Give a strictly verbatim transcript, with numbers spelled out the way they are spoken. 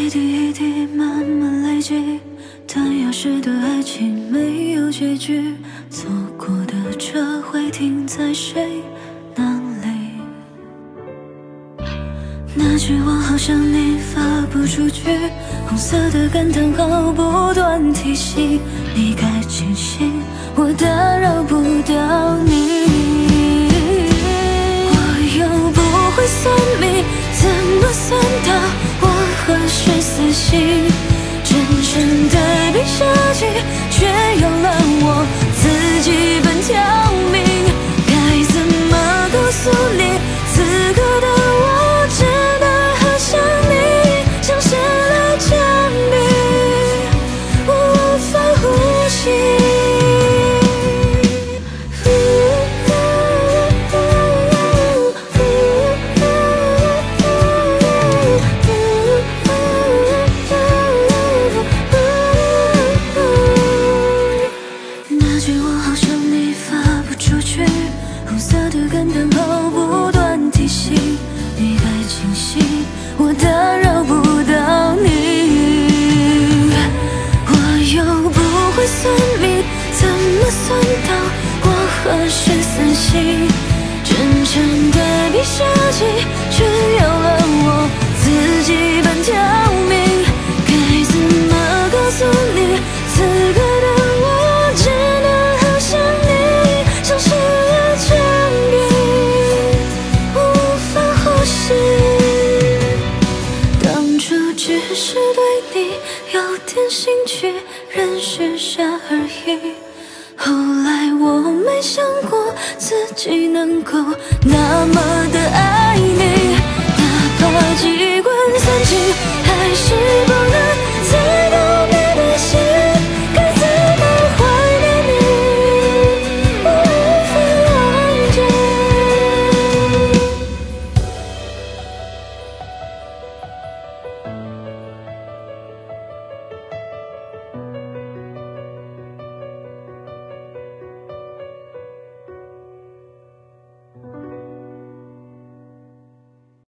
一滴一滴慢慢累积，弹药式的爱情没有结局，错过的车会停在谁那里？那句我好想你发不出去，红色的感叹号不断提醒你该清醒，我打扰不到你。我又不会算命，怎么算到我何时死心？真诚的闭下睛，却要让我自己奔条命。该怎么告诉你，此刻的我真的好想你，像写了墙壁，我无法呼吸。红色的感叹号不断提醒你该清醒，我打扰不到你。我又不会算命，怎么算到我何时死心？真诚的闭下睛，却要让我自己半条命。该怎么告诉你，此刻的我真的好想你，像是只是对你有点兴趣，认识下而已。后来我没想过自己能够那